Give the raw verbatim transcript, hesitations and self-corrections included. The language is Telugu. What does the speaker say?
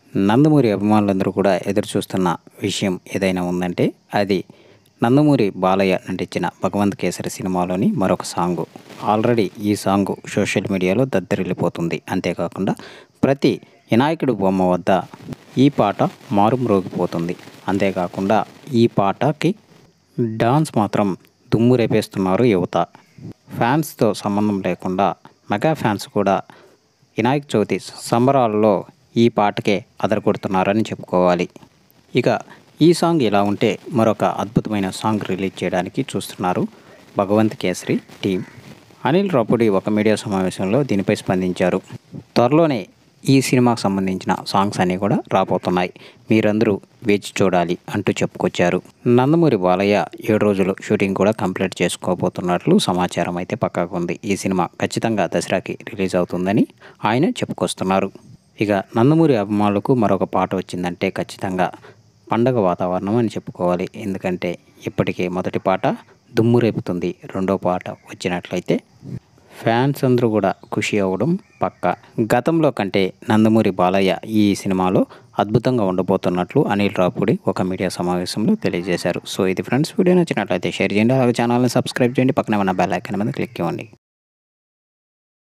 నందమూరి అభిమానులందరూ కూడా ఎదురు చూస్తున్న విషయం ఏదైనా ఉందంటే అది నందమూరి బాలయ్య నటించిన భగవంత్ కేసరి సినిమాలోని మరొక సాంగు. ఆల్రెడీ ఈ సాంగు సోషల్ మీడియాలో దద్దరిల్లిపోతుంది. అంతేకాకుండా ప్రతి వినాయకుడి బొమ్మ వద్ద ఈ పాట మారుమ్రోగిపోతుంది. అంతేకాకుండా ఈ పాటకి డాన్స్ మాత్రం దుమ్ము రేపేస్తున్నారు యువత. ఫ్యాన్స్తో సంబంధం లేకుండా మెగా ఫ్యాన్స్ కూడా వినాయక చవితి సంబరాల్లో ఈ పాటకే అదరగొడుతున్నారని చెప్పుకోవాలి. ఇక ఈ సాంగ్ ఇలా ఉంటే మరొక అద్భుతమైన సాంగ్ రిలీజ్ చేయడానికి చూస్తున్నారు భగవంత్ కేసరి టీం. అనిల్ రాపుడి ఒక మీడియా సమావేశంలో దీనిపై స్పందించారు. త్వరలోనే ఈ సినిమాకు సంబంధించిన సాంగ్స్ అన్నీ కూడా రాబోతున్నాయి, మీరందరూ వేచి చూడాలి అంటూ చెప్పుకొచ్చారు. నందమూరి బాలయ్య ఏడు రోజులు షూటింగ్ కూడా కంప్లీట్ చేసుకోబోతున్నట్లు సమాచారం అయితే పక్కాగా ఉంది. ఈ సినిమా ఖచ్చితంగా దసరాకి రిలీజ్ అవుతుందని ఆయన చెప్పుకొస్తున్నారు. ఇక నందమూరి అభిమానులకు మరొక పాట వచ్చిందంటే ఖచ్చితంగా పండగ వాతావరణం అని చెప్పుకోవాలి. ఎందుకంటే ఇప్పటికే మొదటి పాట దుమ్ము రేపుతుంది, రెండో పాట వచ్చినట్లయితే ఫ్యాన్స్ అందరూ కూడా ఖుషి అవ్వడం పక్క. గతంలో కంటే నందమూరి బాలయ్య ఈ సినిమాలో అద్భుతంగా ఉండబోతున్నట్లు అనిల్ రాపుడి ఒక మీడియా సమావేశంలో తెలియజేశారు. సో ఇది ఫ్రెండ్స్, వీడియో నచ్చినట్లయితే షేర్ చేయండి, అలాగే ఛానల్ని సబ్స్క్రైబ్ చేయండి, పక్కనే ఉన్న బెల్ ఐకాన్ మీద క్లిక్ చేయండి.